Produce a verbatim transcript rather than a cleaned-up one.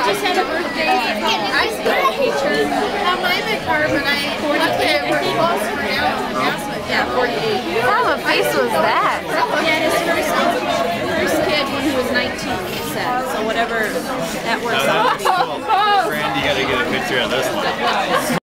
just had a birthday. I spent a picture on my car, but I left it. We're close for now. Yeah, forty-eight. What kind of face was that? Yeah, his first, first kid when he was nineteen, he said. So whatever that works out. Cool. Randy, you gotta get a picture of this one.